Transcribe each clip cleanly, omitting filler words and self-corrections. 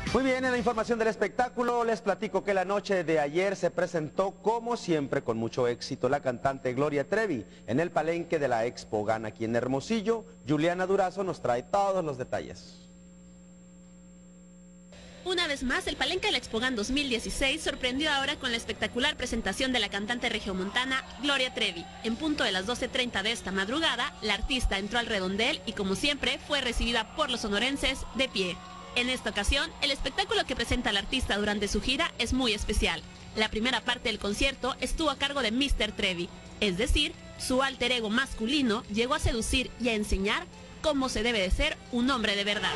Muy bien, en la información del espectáculo les platico que la noche de ayer se presentó como siempre con mucho éxito la cantante Gloria Trevi en el palenque de la Expo GAN aquí en Hermosillo. Juliana Durazo nos trae todos los detalles. Una vez más, el palenque de la Expo GAN 2016 sorprendió ahora con la espectacular presentación de la cantante regiomontana Gloria Trevi. En punto de las 12:30 de esta madrugada, la artista entró al redondel y como siempre fue recibida por los sonorenses de pie. En esta ocasión, el espectáculo que presenta la artista durante su gira es muy especial. La primera parte del concierto estuvo a cargo de Mr. Trevi, es decir, su alter ego masculino llegó a seducir y a enseñar cómo se debe de ser un hombre de verdad.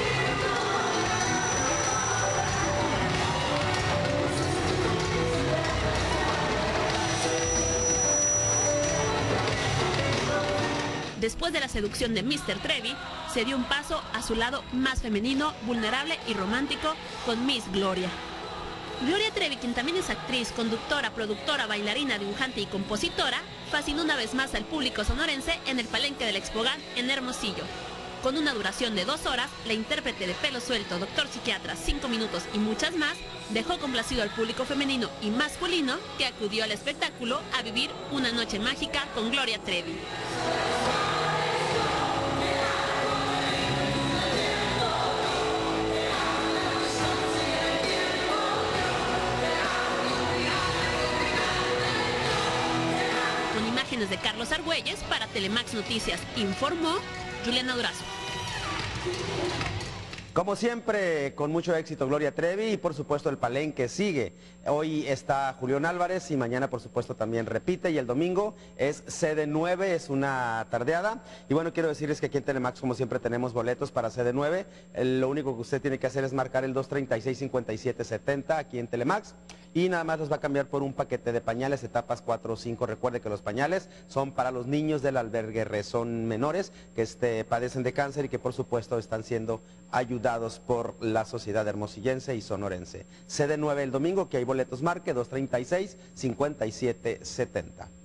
Después de la seducción de Mr. Trevi, se dio un paso a su lado más femenino, vulnerable y romántico con Miss Gloria. Gloria Trevi, quien también es actriz, conductora, productora, bailarina, dibujante y compositora, fascinó una vez más al público sonorense en el palenque del Expo GAN en Hermosillo. Con una duración de 2 horas, la intérprete de Pelo Suelto, Doctor Psiquiatra, 5 minutos y muchas más, dejó complacido al público femenino y masculino que acudió al espectáculo a vivir una noche mágica con Gloria Trevi. Con imágenes de Carlos Argüelles, para Telemax Noticias, informó Juliana Durazo. Como siempre, con mucho éxito Gloria Trevi y por supuesto el palenque sigue. Hoy está Julián Álvarez y mañana por supuesto también repite y el domingo es CD9, es una tardeada. Y bueno, quiero decirles que aquí en Telemax como siempre tenemos boletos para CD9. Lo único que usted tiene que hacer es marcar el 236-5770 aquí en Telemax. Y nada más los va a cambiar por un paquete de pañales, etapas 4 o 5. Recuerde que los pañales son para los niños del albergue Rezón menores que padecen de cáncer y que por supuesto están siendo ayudados por la sociedad hermosillense y sonorense. CD9 el domingo, que hay boletos, marque 236-5770.